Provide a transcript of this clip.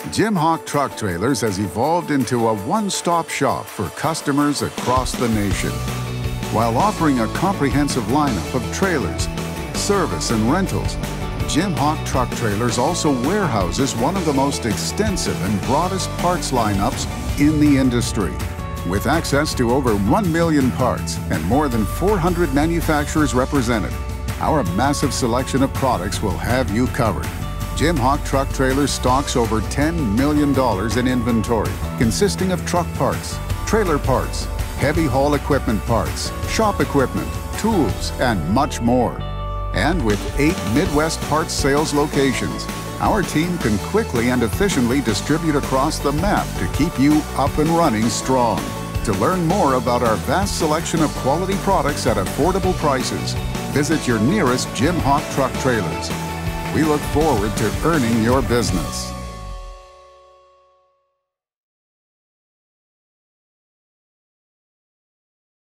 Jim Hawk Truck Trailers has evolved into a one-stop shop for customers across the nation. While offering a comprehensive lineup of trailers, service, and rentals, Jim Hawk Truck Trailers also warehouses one of the most extensive and broadest parts lineups in the industry. With access to over 1 million parts and more than 400 manufacturers represented, our massive selection of products will have you covered. Jim Hawk Truck Trailers stocks over $10 million in inventory, consisting of truck parts, trailer parts, heavy haul equipment parts, shop equipment, tools, and much more. And with 8 Midwest parts sales locations, our team can quickly and efficiently distribute across the map to keep you up and running strong. To learn more about our vast selection of quality products at affordable prices, visit your nearest Jim Hawk Truck Trailers. We look forward to earning your business.